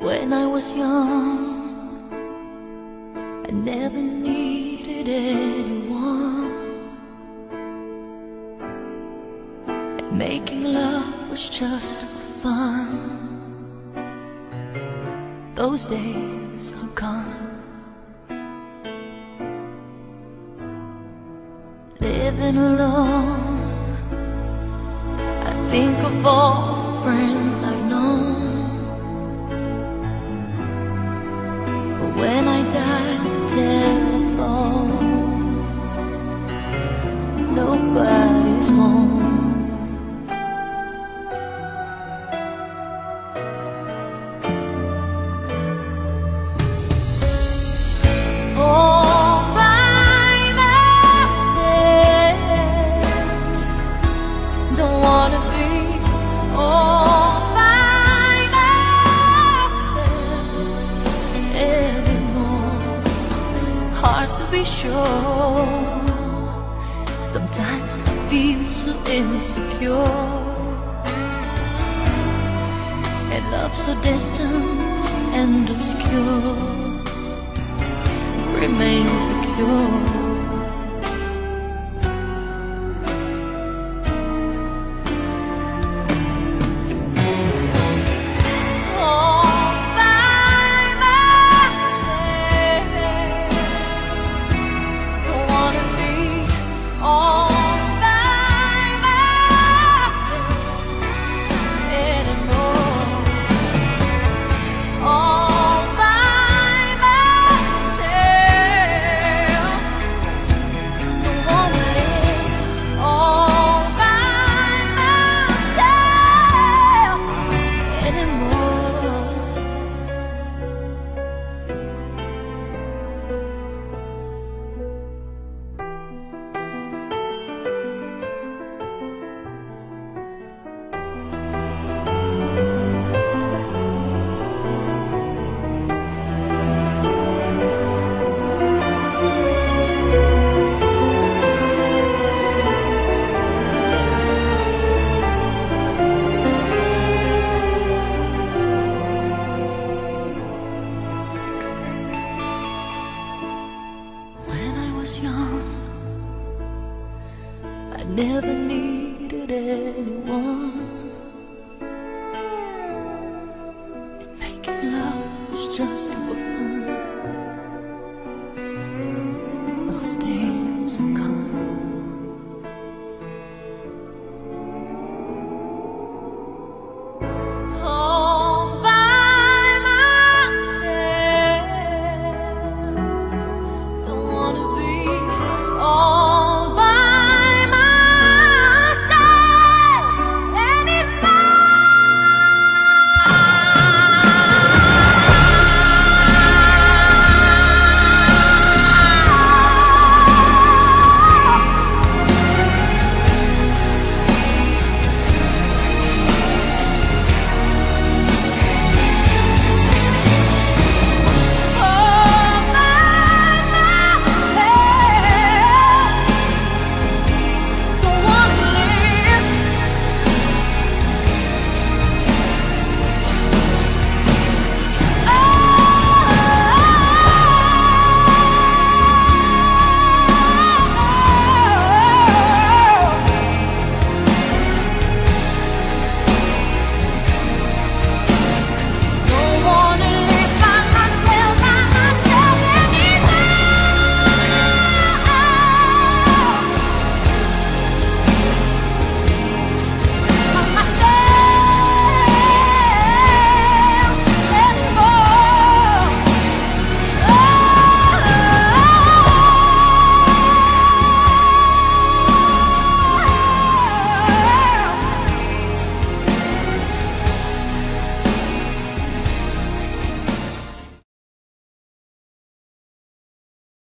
When I was young, I never needed anyone, and making love was just fun. Those days are gone. Living alone, I think of all the friends I've known. But when I dial the telephone, nobody's home. Sometimes I feel so insecure, and love so distant and obscure remains the cure. Young, I never needed anyone,